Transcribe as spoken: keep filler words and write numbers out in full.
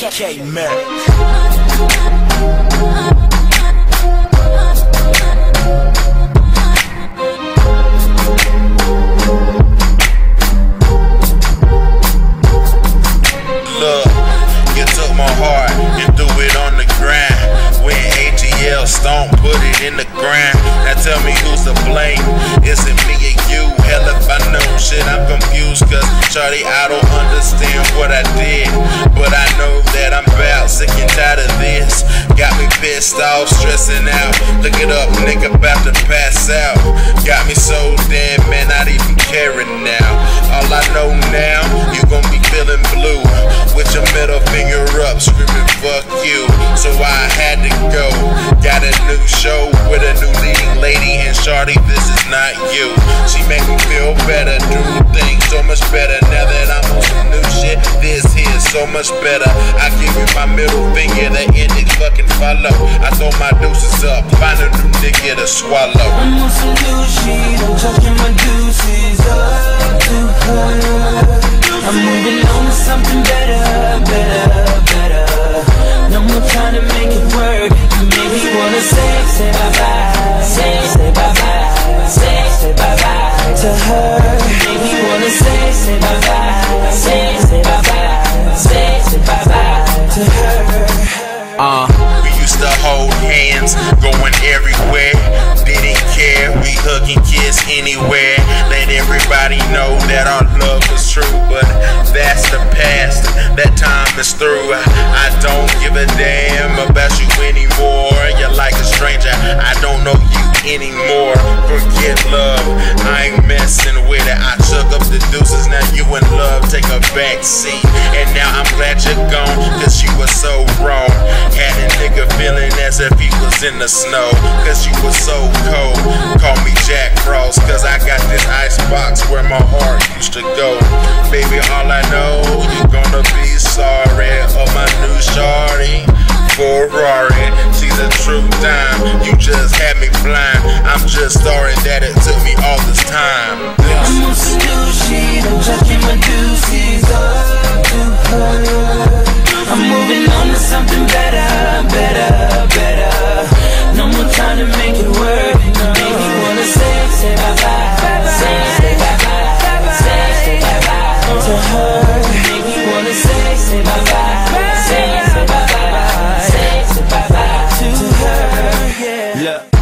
K Merrick. Don't put it in the ground. Now tell me who's to blame. Is it me or you? Hell if I know shit, I'm confused. Cause shawty, I don't understand what I did, but I know that I'm about sick and tired of this. Got me pissed off, stressing out. Look it up, nigga, about to pass out. Got me so damn man, not even caring now. All I know now, you gon' be feeling blue with your middle finger up, screaming fuck you. So I had to go. Got a new show with a new leading lady, and shawty, this is not you. She make me feel better, do things so much better. Now that I'm on some new shit, this here's so much better. I give you my middle finger, the end it fucking follow. I throw my deuces up, find a new nigga to swallow. I'm on some new shit, I'm chucking my deuces up to her. I'm moving on to something better, better, better. No more trying to make it work. You make me wanna say, say bye-bye, say, say bye-bye, say, say bye-bye to her. You make me wanna say, say bye-bye, say, say bye-bye, say, say bye-bye to her. Uh, we used to hold hands, going everywhere. Didn't care, we hug and kiss anywhere. Let everybody know that our love was true, but that's the past, that time is through. I don't give a damn about you anymore. You're like a stranger, I don't know you anymore. Forget love, I ain't messing with it. I took up the deuces, now you in love, take a back seat. And now I'm glad you're gone, cause you were so wrong. Had a nigga feeling as if he was in the snow, cause you were so cold. Call me Jack Frost, cause I got this ice box where my heart used to go. Baby, all I know, you're gonna be sorry. Oh, my new shawty, Ferrari, she's a true dime. You just had me blind. I'm just sorry that it took me all this time. I'm on some new shit, I'm chucking my deuces up to her. I'm moving on to something better, better, better. No more trying to make it work. Make me wanna say, say bye-bye, say, say bye-bye, say, say bye-bye to her. Make me wanna say, say bye-bye, say, say bye-bye, say, say bye-bye to her. Yeah. Look.